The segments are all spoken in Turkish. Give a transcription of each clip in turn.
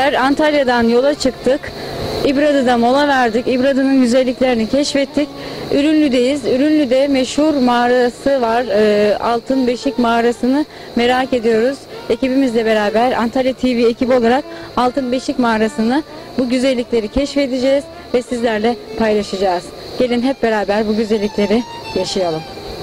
izleyiciler, Antalya'dan yola çıktık. İbradı'da mola verdik. İbradı'nın güzelliklerini keşfettik. Ürünlü'deyiz. Ürünlü'de meşhur mağarası var. Altın Beşik Mağarası'nı merak ediyoruz. Ekibimizle beraber Antalya TV ekibi olarak Altın Beşik Mağarası'nı, bu güzellikleri keşfedeceğiz ve sizlerle paylaşacağız. Gelin hep beraber bu güzellikleri yaşayalım.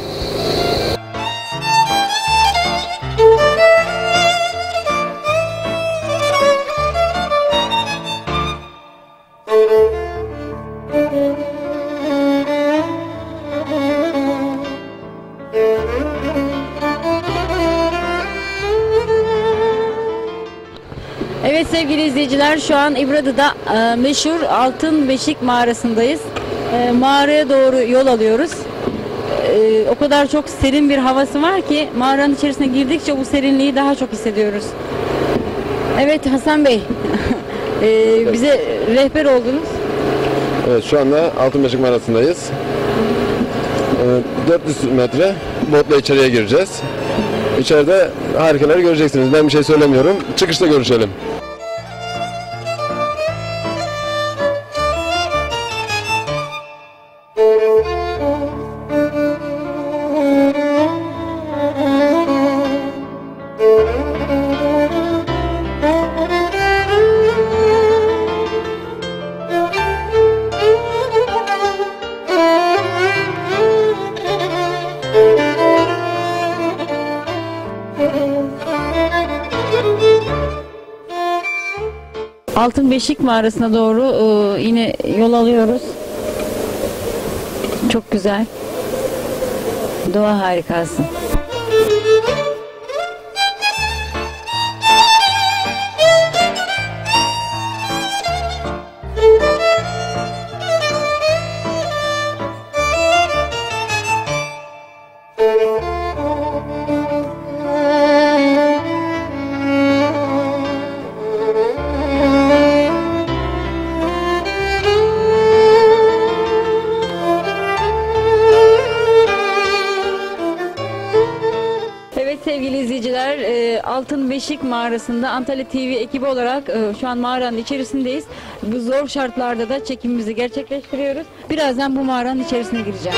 Evet sevgili izleyiciler, şu an İbradı'da meşhur Altın Beşik Mağarası'ndayız. Mağaraya doğru yol alıyoruz. O kadar çok serin bir havası var ki mağaranın içerisine girdikçe bu serinliği daha çok hissediyoruz. Evet Hasan Bey, bize rehber oldunuz. Evet, şu anda Altınbeşik Mağarası'ndayız. 400 metre botla içeriye gireceğiz. İçeride harikaları göreceksiniz. Ben bir şey söylemiyorum. Çıkışta görüşelim. Altın Beşik Mağarası'na doğru yine yol alıyoruz. Çok güzel. Doğa harikası. Sevgili izleyiciler, Altın Beşik Mağarası'nda Antalya TV ekibi olarak şu an mağaranın içerisindeyiz. Bu zor şartlarda da çekimimizi gerçekleştiriyoruz. Birazdan bu mağaranın içerisine gireceğim.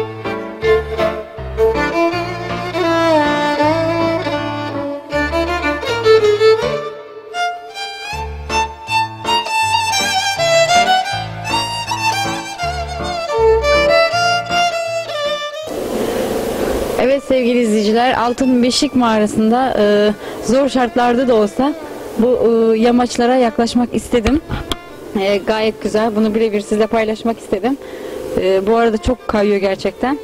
Evet sevgili izleyiciler, Altın Beşik Mağarası'nda zor şartlarda da olsa bu yamaçlara yaklaşmak istedim. Gayet güzel. Bunu birebir sizle paylaşmak istedim. Bu arada çok kayıyor gerçekten.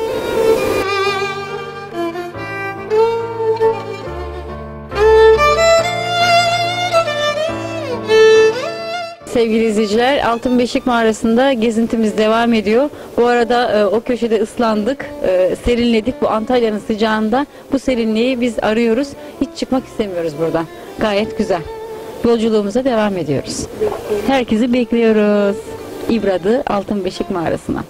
Sevgili izleyiciler, Altın Beşik Mağarası'nda gezintimiz devam ediyor. Bu arada o köşede ıslandık, serinledik. Bu Antalya'nın sıcağında bu serinliği biz arıyoruz. Hiç çıkmak istemiyoruz buradan. Gayet güzel. Yolculuğumuza devam ediyoruz. Herkesi bekliyoruz. İbradı Altın Beşik Mağarası'na.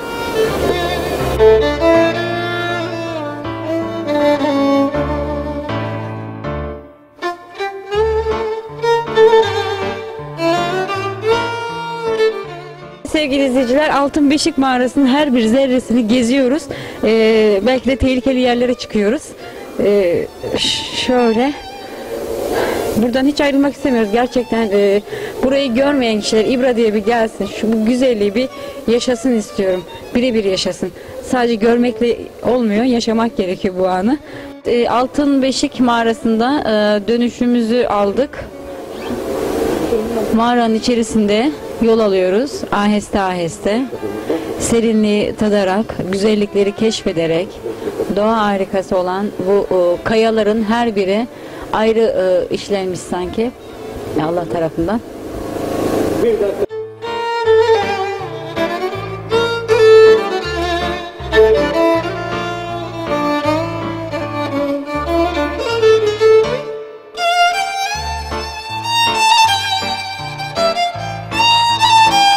Sevgili izleyiciler, Altın Beşik Mağarası'nın her bir zerresini geziyoruz. Belki de tehlikeli yerlere çıkıyoruz. Şöyle. Buradan hiç ayrılmak istemiyoruz. Gerçekten burayı görmeyen kişiler İbradı'ya bir gelsin. Bu güzelliği bir yaşasın istiyorum. Birebir yaşasın. Sadece görmekle olmuyor. Yaşamak gerekiyor bu anı. Altın Beşik Mağarası'nda dönüşümüzü aldık. Mağaranın içerisinde yol alıyoruz. Aheste aheste. Serinliği tadarak, güzellikleri keşfederek, doğa harikası olan bu kayaların her biri ayrı işlenmiş sanki Allah tarafından.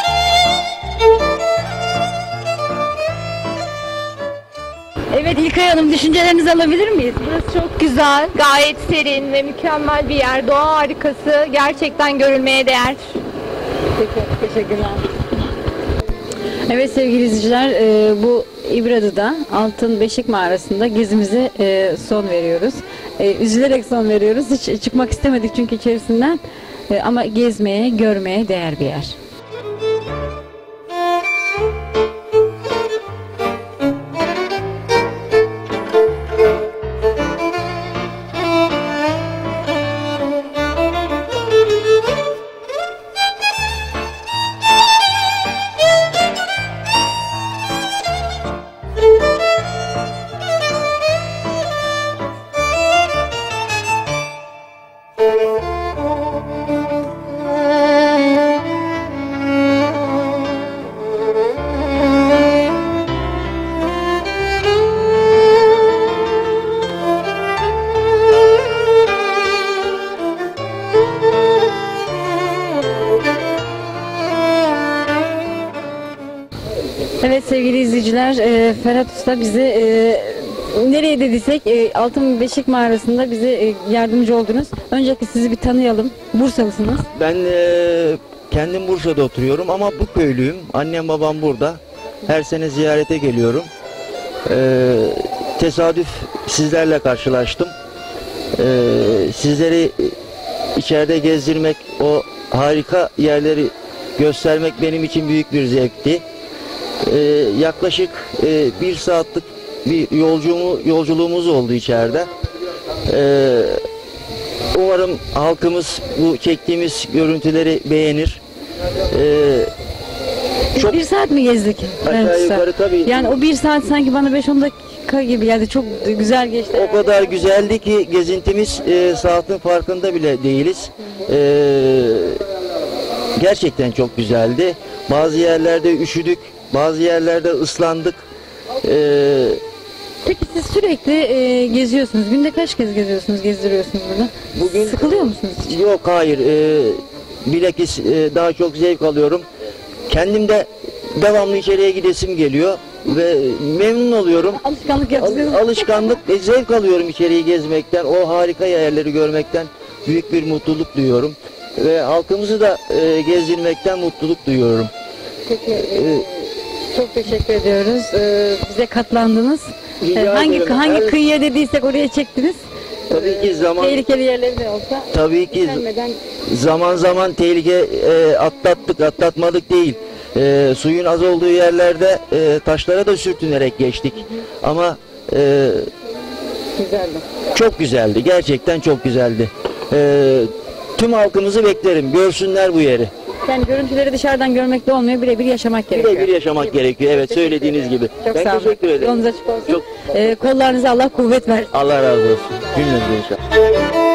Evet İlkay Hanım, düşüncelerinizi alabilir miyiz? Burası çok güzel, gayet serin ve mükemmel bir yer. Doğa harikası, gerçekten görülmeye değer. Peki, teşekkürler. Evet sevgili izleyiciler, bu İbradı'da Altın Beşik Mağarası'nda gezimize son veriyoruz. Üzülerek son veriyoruz. Hiç çıkmak istemedik çünkü içerisinden. Ama gezmeye, görmeye değer bir yer. Evet sevgili izleyiciler, Ferhat Usta bize nereye dediysek Altın Beşik Mağarası'nda bize yardımcı oldunuz. Öncelikle sizi bir tanıyalım. Bursalısınız. Ben kendim Bursa'da oturuyorum ama bu köylüyüm. Annem babam burada. Her sene ziyarete geliyorum. Tesadüf sizlerle karşılaştım. Sizleri içeride gezdirmek, o harika yerleri göstermek benim için büyük bir zevkti. Yaklaşık 1 saatlik bir yolculuğumuz oldu içeride. Umarım halkımız bu çektiğimiz görüntüleri beğenir. Çok... Bir saat mi gezdik? Aşağı yukarı tabii. Yani o 1 saat sanki bana 5-10 dakika gibi geldi. Çok güzel geçti. O kadar güzeldi ki gezintimiz saatin farkında bile değiliz. Gerçekten çok güzeldi. Bazı yerlerde üşüdük, bazı yerlerde ıslandık. Peki siz sürekli geziyorsunuz. Günde kaç kez gezdiriyorsunuz burada? Bugün sıkılıyor musunuz hiç? Yok, hayır. Bilakis daha çok zevk alıyorum. Kendim de devamlı içeriye gidesim geliyor ve memnun oluyorum. Alışkanlık yapıyorsunuz. Alışkanlık, zevk alıyorum içeriği gezmekten, o harika yerleri görmekten büyük bir mutluluk duyuyorum. Ve halkımızı da gezdirmekten mutluluk duyuyorum. Peki, çok teşekkür ediyoruz. Bize katlandınız. Rica Hangi ederim. kıyıya dediysek oraya çektiniz. Tabii ki Tehlikeli yerleri de olsa. Tabii ki gelmeden... zaman tehlike atlatmadık değil. Suyun az olduğu yerlerde taşlara da sürtünerek geçtik. Ama Güzeldi. çok güzeldi. Gerçekten çok güzeldi. Tüm halkımızı beklerim. Görsünler bu yeri. Yani görüntüleri dışarıdan görmekte olmuyor. Birebir yaşamak gerekiyor. Birebir yaşamak gerekiyor. Evet, söylediğiniz gibi. Çok Ben sağ olun. teşekkür ederim. Yolunuz açık olsun. Çok Kollarınıza Allah kuvvet versin. Allah razı olsun. Cümlemize inşallah.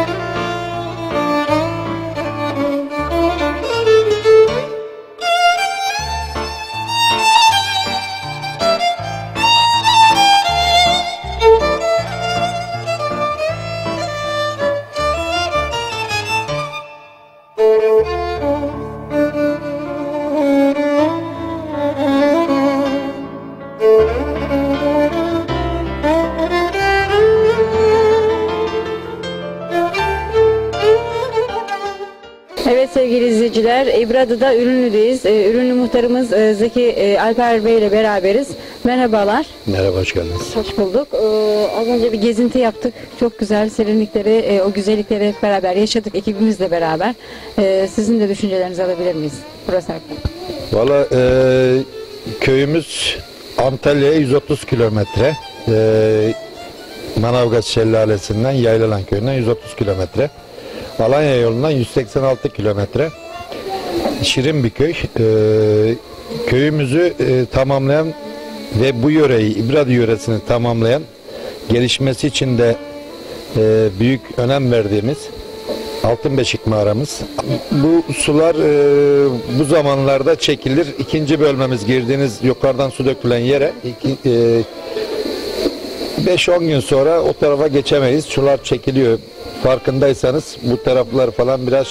Evet sevgili izleyiciler, İbradı'da Ürünlü'deyiz. Ürünlü muhtarımız Zeki Alper Bey ile beraberiz. Merhabalar. Merhaba, hoş geldiniz. Hoş bulduk. Az önce bir gezinti yaptık. Çok güzel serinlikleri, o güzellikleri hep beraber yaşadık ekibimizle beraber. Sizin de düşüncelerinizi alabilir miyiz burası hakkında? Valla köyümüz Antalya'ya 130 kilometre. Manavgat Şelalesi'nden Yaylalan köyünden 130 kilometre. Alanya yolundan 186 kilometre. Şirin bir köy. Köyümüzü tamamlayan ve bu yöreyi, İbradı yöresini tamamlayan, gelişmesi için de büyük önem verdiğimiz Altınbeşik mağaramız. Bu sular bu zamanlarda çekilir. İkinci bölmemiz, girdiğiniz yukarıdan su dökülen yere 5-10 gün sonra o tarafa geçemeyiz. Sular çekiliyor. Farkındaysanız bu taraflar falan biraz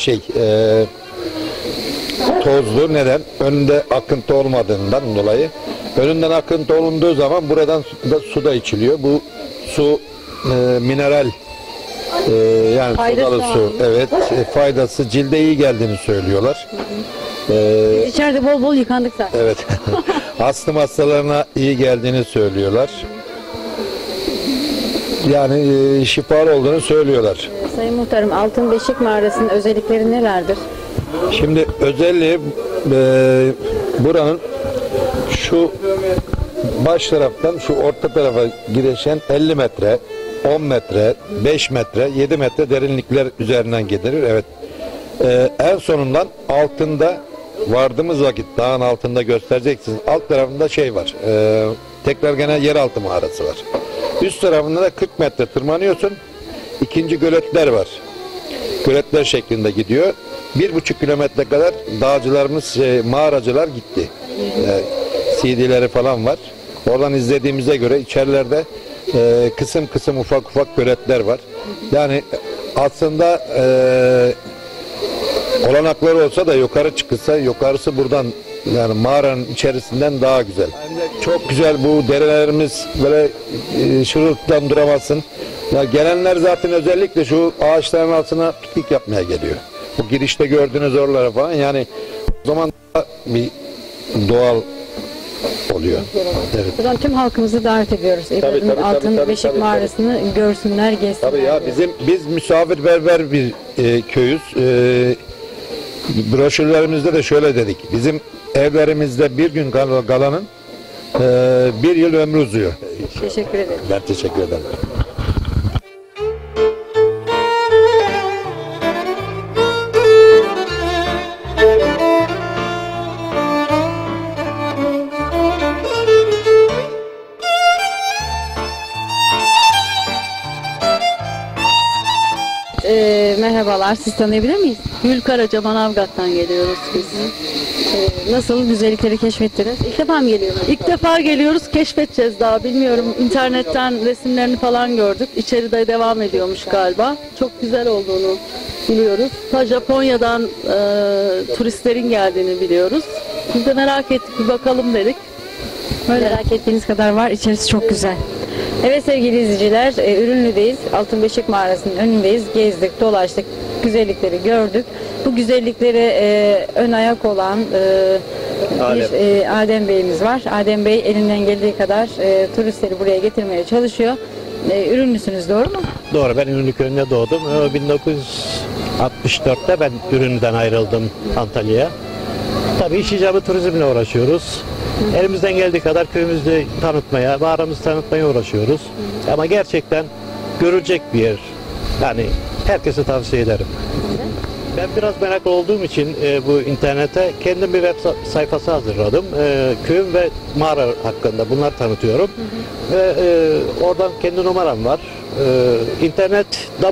tozlu. Neden? Önünde akıntı olmadığından dolayı. Önünden akıntı olunduğu zaman buradan da su da içiliyor. Bu su mineral yani Faydası sodalı var su. mı? Evet, faydası cilde iyi geldiğini söylüyorlar. Biz içeride bol bol yıkandık zaten. Evet. Astım hastalarına iyi geldiğini söylüyorlar. Yani şifalı olduğunu söylüyorlar. Sayın Muhtarım, Altın Beşik Mağarası'nın özellikleri nelerdir? Şimdi özelliği buranın şu baş taraftan şu orta tarafa girişen 50 metre, 10 metre, 5 metre, 7 metre derinlikler üzerinden gidilir. Evet. En sonundan altında vardığımız vakit dağın altında göstereceksiniz. Alt tarafında şey var. Tekrar gene yeraltı mağarası var. Üst tarafında da 40 metre tırmanıyorsun. İkinci göletler var. Göletler şeklinde gidiyor. 1,5 kilometre kadar dağcılarımız, mağaracılar gitti. CD'leri falan var. Oradan izlediğimize göre içerilerde kısım kısım ufak ufak göletler var. Yani aslında olanakları olsa da yukarı çıkılsa yukarısı buradan yani mağaranın içerisinden daha güzel. Çok güzel bu derelerimiz böyle şırıltıdan duramazsın. Ya gelenler zaten özellikle şu ağaçların altına piknik yapmaya geliyor. Bu girişte gördüğünüz oralara falan yani o zaman bir doğal oluyor. Evet. Buradan tüm halkımızı davet ediyoruz. İbrahim'in Altın Beşik Mağarası'nı görsünler, gezsinler. Tabii ya biz misafirperver bir köyüz. Broşürlerimizde de şöyle dedik. Bizim evlerimizde bir gün kalanın bir yıl ömrü uzuyor. Teşekkür ederim. Ben teşekkür ederim. Merhabalar, siz tanıyabilir miyiz? Gül Karaca Manavgat'tan geliyoruz biz. Nasıl güzellikleri keşfettiniz? İlk defa mı geliyorsunuz? İlk defa geliyoruz, keşfedeceğiz daha bilmiyorum. İnternetten resimlerini falan gördük. İçeride devam ediyormuş galiba. Çok güzel olduğunu biliyoruz. Ta Japonya'dan turistlerin geldiğini biliyoruz. Biz de merak ettik, bir bakalım dedik. Merak ettiğiniz kadar var, içerisi çok güzel. Evet sevgili izleyiciler, Ürünlü'deyiz. Altın Beşik Mağarası'nın önündeyiz. Gezdik, dolaştık, güzellikleri gördük. Bu güzelliklere ön ayak olan bir Adem Bey'imiz var. Adem Bey elinden geldiği kadar turistleri buraya getirmeye çalışıyor. Ürünlüsünüz, doğru mu? Doğru, ben Ürünlü köyünde doğdum. 1964'te ben Ürünlü'den ayrıldım Antalya'ya. Tabii iş icabı turizmle uğraşıyoruz. Elimizden geldiği kadar köyümüzü tanıtmaya, mağaramızı tanıtmaya uğraşıyoruz. Ama gerçekten görülecek bir yer. Yani herkese tavsiye ederim. Ben biraz meraklı olduğum için bu internete kendim bir web sayfası hazırladım. Köyüm ve mağara hakkında bunları tanıtıyorum. Ve oradan kendi numaram var. İnternet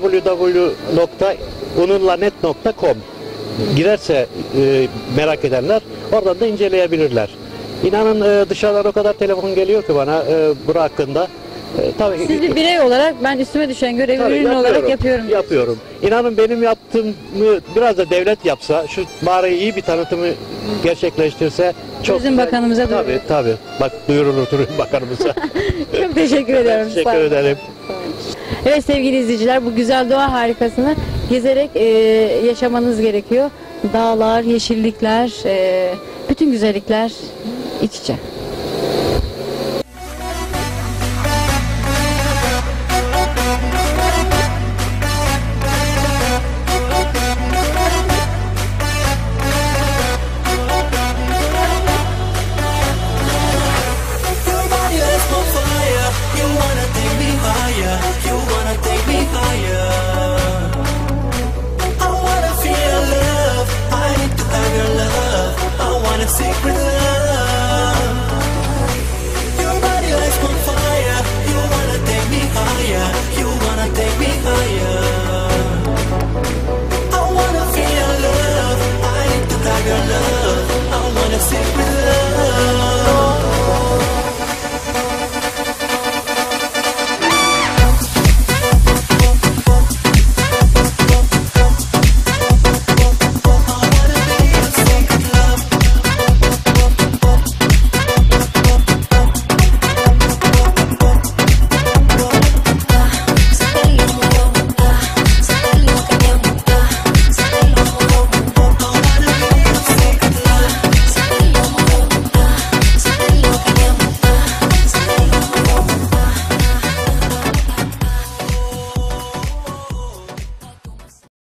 www.ununlanet.com girerse merak edenler oradan da inceleyebilirler. İnanın dışarıdan o kadar telefon geliyor ki bana bura hakkında. Tabii, Siz bir birey olarak ben üstüme düşen görevi ürün olarak yapıyorum. Yapıyorum. İnanın benim yaptığımı biraz da devlet yapsa, şu mağarayı iyi bir tanıtımı gerçekleştirse çok... Turizm Bakanımıza duyururuz. Tabii. Bak duyurulur Turizm Bakanımıza. Çok teşekkür ederim. Teşekkür ederim. Evet sevgili izleyiciler, bu güzel doğa harikasını gezerek yaşamanız gerekiyor. Dağlar, yeşillikler, bütün güzellikler iç içe. Secret